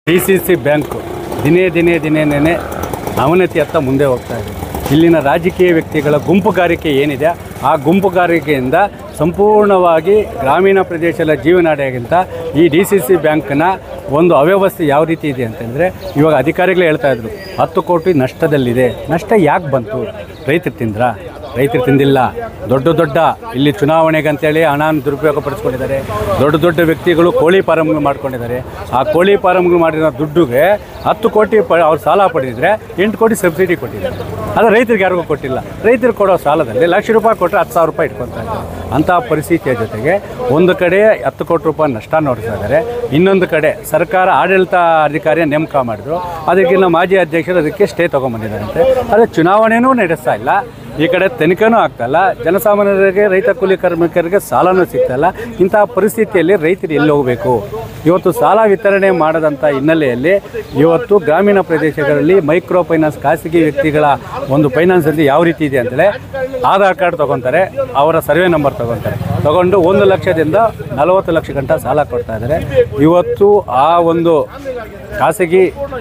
DCC bank ದಿನೇ ಅವನತಿಯತ್ತ ಮುಂದೆ ಹೋಗ್ತಾ ಇದೆ. ಇಲ್ಲಿನ ರಾಜಕೀಯ ವ್ಯಕ್ತಿಗಳ ಗುಂಪುಗಾರಿಕೆ ಏನಿದೆ ಆ ಗುಂಪುಗಾರಿಕೆಯಿಂದ ಸಂಪೂರ್ಣವಾಗಿ ಗ್ರಾಮೀಣ ಪ್ರದೇಶದ ಜೀವನಾಡಿಯಾಗಿಂತ ಈ DCC ಬ್ಯಾಂಕ್ನ ಒಂದು ಅವ್ಯವಸ್ಥೆ ಯಾವ ರೀತಿ ಇದೆ ಅಂತಂದರೆ, ಇವಾಗ ಅಧಿಕಾರಿಗಳೇ ಹೇಳ್ತಾ ಇದ್ರು 10 ಕೋಟಿ ನಷ್ಟದಲ್ಲಿದೆ. ನಷ್ಟ ಯಾಕೆ ಬಂತು? ರೈತರು ತಿಂದ್ರಾ? ರೈತರು ತಿಂದಿಲ್ಲ. ದೊಡ್ಡ ಇಲ್ಲಿ ಚುನಾವಣೆಗೆ ಅಂತೇಳಿ ಹಣನ ದುರುಪಯೋಗ ಪಡಿಸ್ಕೊಂಡಿದ್ದಾರೆ. ದೊಡ್ಡ ವ್ಯಕ್ತಿಗಳು ಕೋಳಿ ಫಾರಮ್ಗಳು ಮಾಡ್ಕೊಂಡಿದ್ದಾರೆ. ಆ ಕೋಳಿ ಫಾರಮ್ಗಳು ಮಾಡಿರೋ ದುಡ್ಡುಗೆ 10 ಕೋಟಿ ಅವ್ರು ಸಾಲ ಪಡೆದಿದ್ರೆ 8 ಕೋಟಿ ಸಬ್ಸಿಡಿ ಕೊಟ್ಟಿದ್ದಾರೆ. ಅದು ರೈತರಿಗೆ ಯಾರಿಗೂ ಕೊಟ್ಟಿಲ್ಲ. ರೈತರು ಕೊಡೋ ಸಾಲದಲ್ಲಿ ₹1,00,000 ಕೊಟ್ಟರೆ ₹10,000 ಇಟ್ಕೊತಾ ಇದ್ದಾರೆ. ಅಂಥ ಪರಿಸ್ಥಿತಿಯ ಜೊತೆಗೆ ಒಂದು ಕಡೆ 10 ಕೋಟಿ ರೂಪಾಯಿ ನಷ್ಟ ನೋಡ್ತಾ ಇದ್ದಾರೆ, ಇನ್ನೊಂದು ಕಡೆ ಸರ್ಕಾರ ಆಡಳಿತ ಅಧಿಕಾರಿಯ ನೇಮಕ ಮಾಡಿದ್ರು. ಅದಕ್ಕಿಂತ ಮಾಜಿ ಅಧ್ಯಕ್ಷರು ಅದಕ್ಕೆ ಸ್ಟೇ ತೊಗೊಂಬಂದಿದ್ದಾರಂತೆ. ಅದೇ ಚುನಾವಣೆಯೂ ನಡೆಸ್ತಾ ಇಲ್ಲ, ಈ ಕಡೆ ತನಿಖೆನೂ ಆಗ್ತಾಯಿಲ್ಲ, ಜನಸಾಮಾನ್ಯರಿಗೆ ರೈತ ಕೂಲಿ ಕಾರ್ಮಿಕರಿಗೆ ಸಾಲನೂ ಸಿಗ್ತಾಯಿಲ್ಲ. ಇಂಥ ಪರಿಸ್ಥಿತಿಯಲ್ಲಿ ರೈತರು ಎಲ್ಲಿ ಹೋಗಬೇಕು? ಇವತ್ತು ಸಾಲ ವಿತರಣೆ ಮಾಡದಂಥ ಹಿನ್ನೆಲೆಯಲ್ಲಿ ಇವತ್ತು ಗ್ರಾಮೀಣ ಪ್ರದೇಶಗಳಲ್ಲಿ ಮೈಕ್ರೋ ಫೈನಾನ್ಸ್ ಖಾಸಗಿ ವ್ಯಕ್ತಿಗಳ ಒಂದು ಫೈನಾನ್ಸಲ್ಲಿ ಯಾವ ರೀತಿ ಇದೆ ಅಂತೇಳಿ ಆಧಾರ್ ಕಾರ್ಡ್ ತೊಗೊತಾರೆ, ಅವರ ಸರ್ವೆ ನಂಬರ್ ತೊಗೊಂಡು 1 ಲಕ್ಷದಿಂದ 40 ಲಕ್ಷ ಗಂಟ ಸಾಲ ಕೊಡ್ತಾ ಇದ್ದಾರೆ. ಇವತ್ತು ಆ ಒಂದು ಖಾಸಗಿ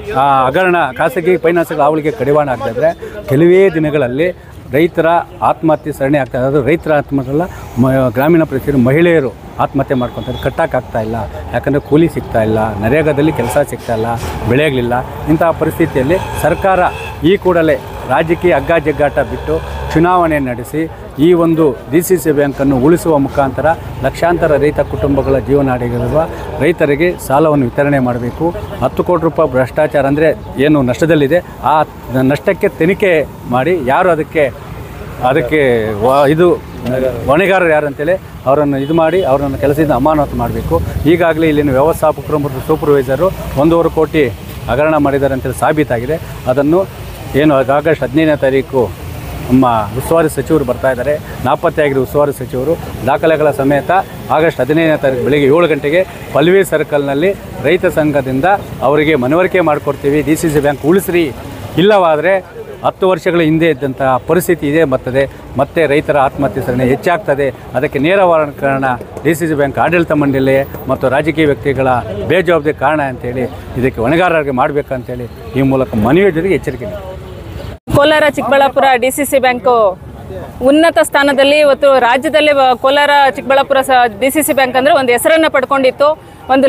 ಖಾಸಗಿ ಫೈನಾನ್ಸ್ಗಳ ಅವಳಿಗೆ ಕಡಿವಾಣ ಆಗ್ತಾಯಿದ್ರೆ ಕೆಲವೇ ದಿನಗಳಲ್ಲಿ ರೈತರ ಆತ್ಮಹತ್ಯೆ ಸರಣಿ ಆಗ್ತಾಯಿದೆ. ಅದು ರೈತರ ಆತ್ಮಹತ್ಯೆಲ್ಲ ಗ್ರಾಮೀಣ ಪ್ರದೇಶದ ಮಹಿಳೆಯರು ಆತ್ಮಹತ್ಯೆ ಮಾಡ್ಕೊತಾರೆ. ಕಟ್ಟೋಕ್ಕಾಗ್ತಾಯಿಲ್ಲ, ಯಾಕಂದರೆ ಕೂಲಿ ಸಿಗ್ತಾಯಿಲ್ಲ, ನರೇಗಾದಲ್ಲಿ ಕೆಲಸ ಸಿಗ್ತಾಯಿಲ್ಲ, ಬೆಳೆಯಲಿಲ್ಲ. ಇಂತಹ ಪರಿಸ್ಥಿತಿಯಲ್ಲಿ ಸರ್ಕಾರ ಈ ಕೂಡಲೇ ರಾಜಕೀಯ ಹಗ್ಗ-ಜಗ್ಗಾಟ ಬಿಟ್ಟು ಚುನಾವಣೆ ನಡೆಸಿ ಈ ಒಂದು DCC ಬ್ಯಾಂಕನ್ನು ಉಳಿಸುವ ಮುಖಾಂತರ ಲಕ್ಷಾಂತರ ರೈತ ಕುಟುಂಬಗಳ ಜೀವನಾಡಿಗಳಿರುವ ರೈತರಿಗೆ ಸಾಲವನ್ನು ವಿತರಣೆ ಮಾಡಬೇಕು. 10 ಕೋಟಿ ರೂಪಾಯಿ ಭ್ರಷ್ಟಾಚಾರ ಅಂದರೆ ಏನು ನಷ್ಟದಲ್ಲಿದೆ, ಆ ನಷ್ಟಕ್ಕೆ ತನಿಖೆ ಮಾಡಿ ಯಾರು ಅದಕ್ಕೆ ಇದು ಹೊಣೆಗಾರರು ಯಾರು ಅಂತೇಳಿ ಅವರನ್ನು ಇದು ಮಾಡಿ ಅವರನ್ನು ಕೆಲಸದಿಂದ ಅಮಾನತು ಮಾಡಬೇಕು. ಈಗಾಗಲೇ ಇಲ್ಲಿನ ವ್ಯವಸ್ಥಾಪಕರು ಮತ್ತು ಸೂಪರ್ವೈಸರು 1.5 ಕೋಟಿ ಹಗರಣ ಮಾಡಿದ್ದಾರೆ ಅಂತೇಳಿ ಸಾಬೀತಾಗಿದೆ. ಅದನ್ನು ಏನು ಆಗಸ್ಟ್ 15ನೇ ತಾರೀಕು ನಮ್ಮ ಉಸ್ತುವಾರಿ ಸಚಿವರು ಬರ್ತಾ ಇದ್ದಾರೆ. ನಾಪತ್ತೆಯಾಗಿರೋ ಉಸ್ತುವಾರಿ ಸಚಿವರು ದಾಖಲೆಗಳ ಸಮೇತ ಆಗಸ್ಟ್ 15ನೇ ತಾರೀಕು ಬೆಳಗ್ಗೆ 7 ಗಂಟೆಗೆ ಪಲ್ವಿ ಸರ್ಕಲ್ನಲ್ಲಿ ರೈತ ಸಂಘದಿಂದ ಅವರಿಗೆ ಮನವರಿಕೆ ಮಾಡಿಕೊಡ್ತೀವಿ, DCC ಬ್ಯಾಂಕ್ ಉಳಿಸ್ರಿ, ಇಲ್ಲವಾದರೆ 10 ವರ್ಷಗಳ ಹಿಂದೆ ಇದ್ದಂಥ ಪರಿಸ್ಥಿತಿ ಇದೆ ಮತ್ತೆ ರೈತರ ಆತ್ಮಹತ್ಯೆ ಸರಣಿ ಹೆಚ್ಚಾಗ್ತದೆ. ಅದಕ್ಕೆ ನೇರವಾದ ಕಾರಣ DCC ಬ್ಯಾಂಕ್ ಆಡಳಿತ ಮಂಡಳಿ ಮತ್ತು ರಾಜಕೀಯ ವ್ಯಕ್ತಿಗಳ ಬೇಜವಾಬ್ದಾರಿ ಕಾರಣ ಅಂತೇಳಿ ಇದಕ್ಕೆ ಹೊಣೆಗಾರರಿಗೆ ಮಾಡಬೇಕಂತೇಳಿ ಈ ಮೂಲಕ ಮನವಿ ಜೊತೆಗೆ ಎಚ್ಚರಿಕೆ ನೀಡಿ. ಕೋಲಾರ ಚಿಕ್ಕಬಳ್ಳಾಪುರ DCC ಬ್ಯಾಂಕು ಉನ್ನತ ಸ್ಥಾನದಲ್ಲಿ ಇವತ್ತು ರಾಜ್ಯದಲ್ಲಿ ಕೋಲಾರ ಚಿಕ್ಕಬಳ್ಳಾಪುರ DCC ಬ್ಯಾಂಕ್ ಅಂದರೆ ಒಂದು ಹೆಸರನ್ನು ಪಡ್ಕೊಂಡಿತ್ತು. ಒಂದು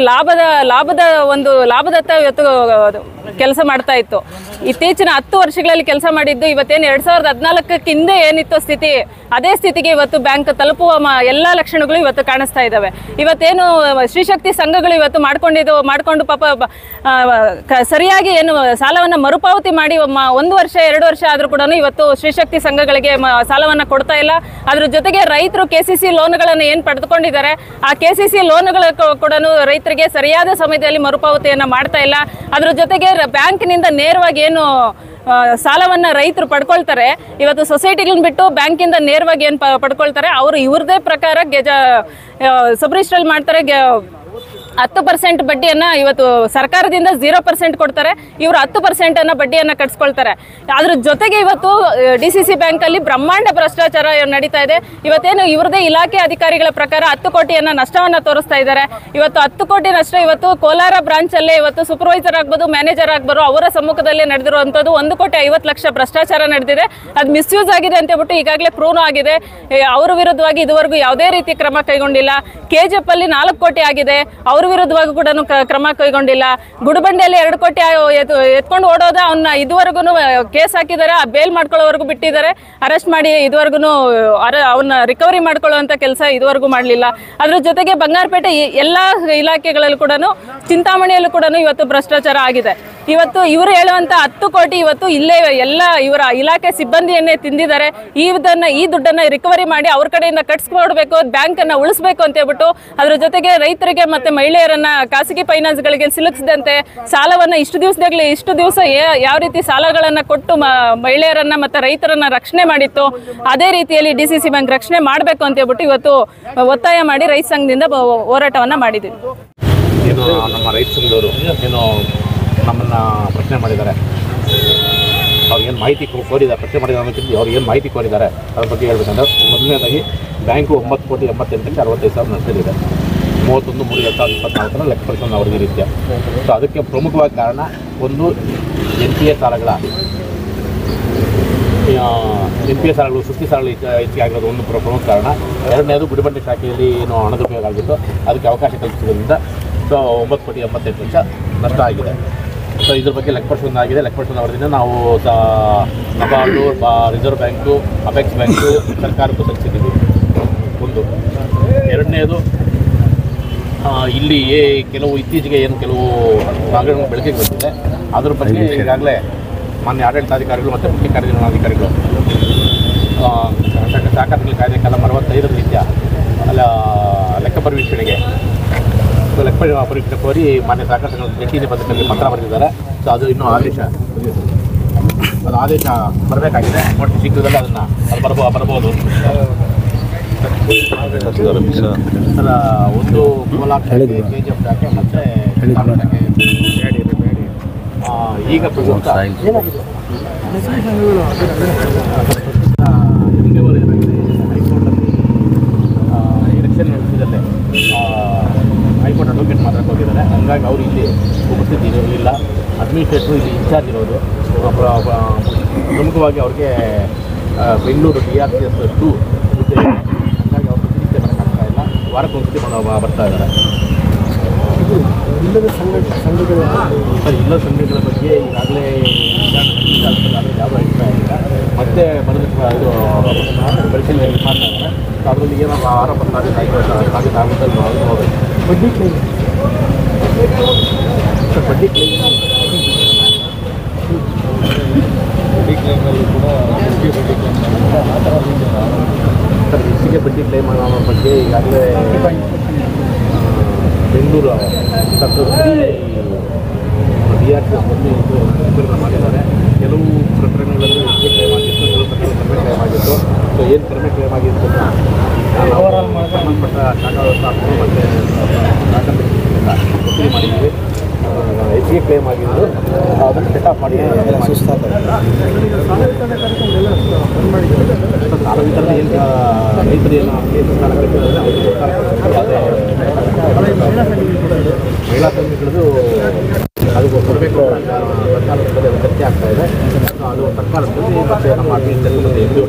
ಲಾಭದತ್ತ ಇವತ್ತು ಕೆಲಸ ಮಾಡ್ತಾ ಇತ್ತು. ಇತ್ತೀಚಿನ 10 ವರ್ಷಗಳಲ್ಲಿ ಕೆಲಸ ಮಾಡಿದ್ದು ಇವತ್ತೇನು 2014ಕ್ಕೆ ಹಿಂದೆ ಏನಿತ್ತು ಸ್ಥಿತಿ, ಅದೇ ಸ್ಥಿತಿಗೆ ಇವತ್ತು ಬ್ಯಾಂಕ್ ತಲುಪುವ ಎಲ್ಲ ಲಕ್ಷಣಗಳು ಇವತ್ತು ಕಾಣಿಸ್ತಾ ಇದ್ದಾವೆ. ಇವತ್ತೇನು ಶ್ರೀಶಕ್ತಿ ಸಂಘಗಳು ಇವತ್ತು ಮಾಡಿಕೊಂಡು ಪಾಪ ಸರಿಯಾಗಿ ಏನು ಸಾಲವನ್ನು ಮರುಪಾವತಿ ಮಾಡಿ 1 ವರ್ಷ 2 ವರ್ಷ ಆದರೂ ಕೂಡ ಇವತ್ತು ಶ್ರೀಶಕ್ತಿ ಸಂಘಗಳಿಗೆ ಸಾಲವನ್ನು ಕೊಡ್ತಾ ಇಲ್ಲ. ಅದ್ರ ಜೊತೆಗೆ ರೈತರು KCC ಲೋನ್ಗಳನ್ನು ಏನು ಪಡೆದುಕೊಂಡಿದ್ದಾರೆ, ಆ KCC ಲೋನ್ಗಳು ಕೂಡ ರೈತರಿಗೆ ಸರಿಯಾದ ಸಮಯದಲ್ಲಿ ಮರುಪಾವತಿಯನ್ನು ಮಾಡ್ತಾ ಇಲ್ಲ. ಅದ್ರ ಜೊತೆಗೆ ಬ್ಯಾಂಕಿನಿಂದ ನೇರವಾಗಿ ಏನು ಸಾಲವನ್ನು ರೈತರು ಪಡ್ಕೊಳ್ತಾರೆ, ಇವತ್ತು ಸೊಸೈಟಿಗಳನ್ನ ಬಿಟ್ಟು ಬ್ಯಾಂಕಿಂದ ನೇರವಾಗಿ ಏನು ಪಡ್ಕೊಳ್ತಾರೆ, ಅವರು ಇವ್ರದೇ ಪ್ರಕಾರ ಸಬ್ ರಿಜಿಸ್ಟ್ರಲ್ ಮಾಡ್ತಾರೆ. 10% ಬಡ್ಡಿಯನ್ನು ಇವತ್ತು ಸರ್ಕಾರದಿಂದ 0% ಕೊಡ್ತಾರೆ, ಇವರು 10% ಬಡ್ಡಿಯನ್ನು ಕಟ್ಸ್ಕೊಳ್ತಾರೆ. ಅದ್ರ ಜೊತೆಗೆ ಇವತ್ತು DCC ಬ್ಯಾಂಕಲ್ಲಿ ಬ್ರಹ್ಮಾಂಡ ಭ್ರಷ್ಟಾಚಾರ ನಡೀತಾ ಇದೆ. ಇವತ್ತೇನು ಇವ್ರದೇ ಇಲಾಖೆ ಅಧಿಕಾರಿಗಳ ಪ್ರಕಾರ 10 ಕೋಟಿಯನ್ನು ನಷ್ಟವನ್ನು ತೋರಿಸ್ತಾ ಇದ್ದಾರೆ. ಇವತ್ತು 10 ಕೋಟಿ ನಷ್ಟ ಇವತ್ತು ಕೋಲಾರ ಬ್ರಾಂಚಲ್ಲೇ ಇವತ್ತು ಸೂಪರ್ವೈಸರ್ ಆಗ್ಬೋದು, ಮ್ಯಾನೇಜರ್ ಆಗ್ಬೋದು, ಅವರ ಸಮ್ಮುಖದಲ್ಲೇ ನಡೆದಿರುವಂಥದ್ದು 1,50,00,000 ಭ್ರಷ್ಟಾಚಾರ ನಡೆದಿದೆ. ಅದು ಮಿಸ್ಯೂಸ್ ಆಗಿದೆ ಅಂತ ಹೇಳ್ಬಿಟ್ಟು ಈಗಾಗಲೇ ಪ್ರೂವ್ ಆಗಿದೆ. ಅವರ ವಿರುದ್ಧವಾಗಿ ಇದುವರೆಗೂ ಯಾವುದೇ ರೀತಿ ಕ್ರಮ ಕೈಗೊಂಡಿಲ್ಲ. KGF ಅಲ್ಲಿ 4 ಕೋಟಿ ಆಗಿದೆ, ಅವ್ರ ವಿರುದ್ಧವಾಗಿ ಕೂಡ ಕ್ರಮ ಕೈಗೊಂಡಿಲ್ಲ. ಗುಡಿಬಂಡೆಯಲ್ಲಿ 2 ಕೋಟಿ ಎತ್ಕೊಂಡು ಓಡೋದ ಅವನ್ನ ಇದುವರೆಗೂ ಕೇಸ್ ಹಾಕಿದ್ದಾರೆ, ಬೇಲ್ ಮಾಡ್ಕೊಳ್ಳೋವರೆಗೂ ಬಿಟ್ಟಿದ್ದಾರೆ, ಅರೆಸ್ಟ್ ಮಾಡಿ ಇದುವರೆಗೂ ಅವನ್ನ ರಿಕವರಿ ಮಾಡ್ಕೊಳ್ಳುವಂಥ ಕೆಲಸ ಇದುವರೆಗೂ ಮಾಡಲಿಲ್ಲ. ಅದ್ರ ಜೊತೆಗೆ ಬಂಗಾರಪೇಟೆ ಎಲ್ಲ ಇಲಾಖೆಗಳಲ್ಲೂ ಕೂಡ, ಚಿಂತಾಮಣಿಯಲ್ಲೂ ಕೂಡ ಇವತ್ತು ಭ್ರಷ್ಟಾಚಾರ ಆಗಿದೆ. ಇವತ್ತು ಇವರು ಹೇಳುವಂಥ 10 ಕೋಟಿ ಇವತ್ತು ಇಲ್ಲೇ ಎಲ್ಲ ಇವರ ಇಲಾಖೆ ಸಿಬ್ಬಂದಿಯನ್ನೇ ತಿಂದಿದ್ದಾರೆ. ಈ ದುಡ್ಡನ್ನು ರಿಕವರಿ ಮಾಡಿ ಅವ್ರ ಕಡೆಯಿಂದ ಕಟ್ಸ್ಕೊಡ್ಬೇಕು, ಬ್ಯಾಂಕನ್ನು ಉಳಿಸ್ಬೇಕು ಅಂತ ಹೇಳ್ಬಿಟ್ಟು, ಅದ್ರ ಜೊತೆಗೆ ರೈತರಿಗೆ ಮತ್ತು ಮಹಿಳೆಯರನ್ನ ಖಾಸಗಿ ಫೈನಾನ್ಸ್ಗಳಿಗೆ ಸಿಲುಕಿಸದಂತೆ ಸಾಲವನ್ನು ಇಷ್ಟು ದಿವಸ ಯಾವ ರೀತಿ ಸಾಲಗಳನ್ನು ಕೊಟ್ಟು ಮಹಿಳೆಯರನ್ನ ಮತ್ತು ರೈತರನ್ನ ರಕ್ಷಣೆ ಮಾಡಿತ್ತು, ಅದೇ ರೀತಿಯಲ್ಲಿ DCC ಬ್ಯಾಂಕ್ ರಕ್ಷಣೆ ಮಾಡಬೇಕು ಅಂತ ಹೇಳ್ಬಿಟ್ಟು ಇವತ್ತು ಒತ್ತಾಯ ಮಾಡಿ ರೈತ ಸಂಘದಿಂದ ಹೋರಾಟವನ್ನು ಮಾಡಿದ್ದೀವಿ. ಏನು ನಮ್ಮ ರೈತ ಸಂಘದವರು ಏನು ನಮ್ಮನ್ನು ಪ್ರಶ್ನೆ ಮಾಡಿದ್ದಾರೆ, ಅವ್ರಿಗೇನು ಮಾಹಿತಿ ಕೋರಿದ್ದಾರೆ, ಪ್ರಶ್ನೆ ಮಾಡಿದ್ದಾರೆ, ಅವ್ರಿಗೆ ಏನು ಮಾಹಿತಿ ಕೋರಿದ್ದಾರೆ ಅದ್ರ ಬಗ್ಗೆ ಹೇಳ್ಬೇಕಂದ್ರೆ, ಮೊದಲನೇದಾಗಿ ಬ್ಯಾಂಕು 9,88,65,000 ನಷ್ಟದಿದೆ. 31/3/2024 ಲೆಕ್ಕ ಪರಿಶೋಧನಾ ವರದಿ ರೀತ್ಯ. ಸೊ ಅದಕ್ಕೆ ಪ್ರಮುಖವಾಗಿ ಕಾರಣ ಒಂದು NPA ಸಾಲಗಳ ಸುಸ್ತಿ ಸಾಲಗಳು ಹೆಚ್ಚಿಗೆ ಆಗಿರೋದು ಒಂದು ಪ್ರಮುಖ ಕಾರಣ. ಎರಡನೇದು ಗುಡಿಬಂಡೆ ಶಾಖೆಯಲ್ಲಿ ಏನು ಹಣದ ಉಪಯೋಗ ಆಗಿತ್ತು ಅದಕ್ಕೆ ಅವಕಾಶ ಕಲ್ಪಿಸಿದ್ರಿಂದ ಸೊ 9,88,00,000 ನಷ್ಟ ಆಗಿದೆ. ಸೊ ಇದ್ರ ಬಗ್ಗೆ ಲೆಕ್ಕ ಪರಿಶೋಧನೆ ಆಗಿದೆ. ಲೆಕ್ಕ ಪರಿಶೋಧನಾ ವರದಿನ ನಾವು NABARD, reserve bank, apex bank ಸರ್ಕಾರಕ್ಕೂ ಸಲ್ಲಿಸಿದ್ದೀವಿ. ಒಂದು. ಎರಡನೇದು ಇಲ್ಲಿ ಕೆಲವು ಇತ್ತೀಚೆಗೆ ಏನು ಕೆಲವು ಭಾಗಗಳನ್ನು ಬೆಳಕಿಗೆ ಬಂದಿದೆ ಅದ್ರ ಬಗ್ಗೆ ಈಗಾಗಲೇ ಮಾನ್ಯ ಆಡಳಿತಾಧಿಕಾರಿಗಳು ಮತ್ತು ಮುಖ್ಯ ಕಾರ್ಯನಿರ್ವಹಣಾಧಿಕಾರಿಗಳು ಸಹಕಾರಿಗಳ ಕಾಯ್ದೆ ಕಲಂ 65 ರೀತ್ಯ ಲೆಕ್ಕ ಪರಿವೀಕ್ಷಣೆಗೆ ಲೆಕ್ಕ ಪರೀಕ್ಷೆ ಕೋರಿ ಮಾನ್ಯ ಸಹಕಾರ ಸಂಘದ ಜಂಟಿ ನಿಬಂಧಕರಿಗೆ ಪತ್ರ ಬರೆದಿದ್ದಾರೆ. ಸೊ ಅದು ಇನ್ನೂ ಆದೇಶ ಬರಬೇಕಾಗಿದೆ. ಒಟ್ಟು ಶೀಘ್ರದಲ್ಲಿ ಅದನ್ನು ಬರ್ಬೋದು. ಸರ್ ಒಂದು 3,00,000 KGF ಶಾಖೆ ಮತ್ತು ಈಗ ಪ್ರಸ್ತುತ ಎಲೆಕ್ಷನ್ ವಿಷಯದಲ್ಲೇ ಹೈಕೋರ್ಟ್ ಅಡ್ವೊಕೇಟ್ ಮಾತಾಡಕ್ಕೆ ಹೋಗಿದ್ದಾರೆ. ಹಂಗಾಗಿ ಅವರು ಇಲ್ಲಿ ಉಪಸ್ಥಿತಿ ಇರಲಿಲ್ಲ. ಅಡ್ಮಿನಿಸ್ಟ್ರೇಟ್ರು ಇಲ್ಲಿ ಇನ್ಚಾರ್ಜ್ ಇರೋದು ಪ್ರಮುಖವಾಗಿ ಅವ್ರಿಗೆ ಬೆಂಗಳೂರು DRCS 2 ಹಂಗಾಗಿ ಅವ್ರ ಪ್ರತಿನಿತ್ಯ ಬರೋಕ್ಕಾಗ್ತಾ ಇಲ್ಲ. ವಾರಕ್ಕೊಂದ್ಸತಿ ಬರ್ತಾ ಇದ್ದಾರೆ. ಇಲ್ಲದ ಸಂಘಗಳ ಬಗ್ಗೆ ಈಗಾಗಲೇ ಯಾವುದೋ ಅಭಿಪ್ರಾಯ ಇಲ್ಲ. ಮತ್ತೆ ಬರೆದು ಇದು ಪರಿಶೀಲನೆ ಮಾಡ್ತಾ ಇದ್ದಾರೆ. ಸೊ ಅದರಲ್ಲಿ ಏನೋ ಆರೋಪ ಆಗುತ್ತೆ ನೋಡಬೇಕು. ಬಡ್ಡಿ ಕ್ಲೈಮ್ ಕ್ಲೈಮಲ್ಲಿ ಕೂಡ ಸರ್ ಹೆಚ್ಚಿಗೆ ಬಡ್ಡಿ ಕ್ಲೈಮ್ ಅನ್ನೋ ಬಗ್ಗೆ ಈಗಾಗಲೇ ಬೆಂಗಳೂರು DRCS ಬಂದು ಇದು ಮಾಡಿದ್ದಾರೆ. ಕೆಲವು ಪ್ರಕರಣಗಳಲ್ಲಿ ಹೆಚ್ಚಿಗೆ ಕ್ಲೈಮ್ ಆಗಿತ್ತು, ಕೆಲವು ಪ್ರಕರಣಗಳು ಕಡಿಮೆ ಕ್ಲೈಮ್ ಆಗಿತ್ತು. ಸೊ ಏನು ಕಡಿಮೆ ಕ್ಲೈಮ್ ಆಗಿತ್ತು ಸಂಬಂಧಪಟ್ಟ ಶಾಖಾ ವ್ಯವಸ್ಥಾಪಕರು ಮತ್ತು ವಸೂಲಿ ಮಾಡಿದ್ದೀವಿ. ಹೆಚ್ಚಿಗೆ ಕ್ಲೈಮ್ ಆಗಿದ್ದು ಅದನ್ನು ಸೆಟ್ ಆಫ್ ಮಾಡಿ ಸಾಲ ವಿತರಣೆ ಏನು ರೈತರು ಏನು ಸಾಲ ಕಟ್ಟಿದ್ದಾರೆ ಮಹಿಳಾ ಕರ್ಮಿಗಳದ್ದು ಅದು ಕೊಡಬೇಕು ಸರ್ಕಾರದ ಚರ್ಚೆ ಆಗ್ತಾ ಇದೆ. ಅದು ಸರ್ಕಾರದಲ್ಲಿ ಮತ್ತು ನಮ್ಮ ಅಡ್ಮಿನಿಸ್ಟ್ರೇಷನ್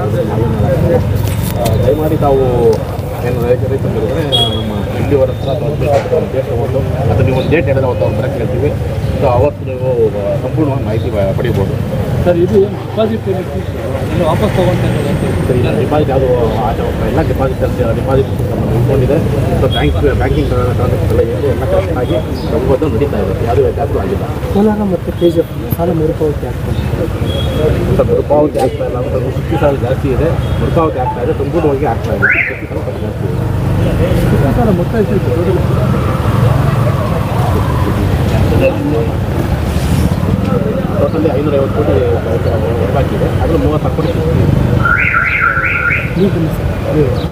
ದಯಮಾಡಿ ತಾವು ಏನು ರೈತರಿದ್ರೆ ನಮ್ಮ ಇಲ್ಲಿವರ ಹತ್ರ ಡೇಟ್ ತೊಗೊಂಡು ಅಥವಾ ನೀವು ಒಂದು ಡೇಟ್ ಹೇಳಿದ್ರೆ ಅವತ್ತು ಅವ್ರು ಬರೋಕ್ಕೆ ಹೇಳ್ತೀವಿ. ಸೊ ಅವತ್ತು ನೀವು ಸಂಪೂರ್ಣವಾಗಿ ಮಾಹಿತಿ ಪಡಿಬೋದು. ಸರ್ ಇದು ಡಿಪಾಸಿಟ್ ಇನ್ನು ವಾಪಸ್ ತೊಗೊಳ್ತಾ ಸರ್ ಇಲ್ಲ ಡಿಪಾಸಿಟ್ ಯಾವುದು ಆಟ ಎಲ್ಲ ಡಿಪಾಸಿಟ್ ಉಳ್ಕೊಂಡಿದೆ. ಸೊ ಬ್ಯಾಂಕಿಂಗ್ ಟ್ರಾನ್ಸಾಕ್ಷನ್ ಎಲ್ಲ ಕರೆಕ್ಟಾಗಿ ಸಂಪತ್ತು ನಡೀತಾ ಇದೆ. ಯಾವುದೇ ವ್ಯತ್ಯಾಸ ಆಗಿಲ್ಲ. ಕೋಲಾರ ಮತ್ತು KGF ಸಾಲ ಮರುಪಾವತಿ ಆಗ್ತದೆ. ಸರ್ ಮರುಪಾವತಿ ಆಗ್ತಾ ಇಲ್ಲ. ಸ್ವಲ್ಪ ಸುತ್ತಿ ಸಾಲ ಜಾಸ್ತಿ ಇದೆ, ಮರುಪಾವತಿ ಆಗ್ತಾ ಇದೆ, ಸಂಪೂರ್ಣವಾಗಿ ಆಗ್ತಾ ಇದೆ. ಸುತ್ತಿ ಸಾಲ ಸ್ವಲ್ಪ ಜಾಸ್ತಿ ಇದೆ. ಸಾಲ ಮೊತ್ತ ಟೋಟಲಿ 550 ಕೋಟಿ ಬಾಕಿ ಇದೆ. ಅದರಲ್ಲಿ 30 ಕೋಟಿ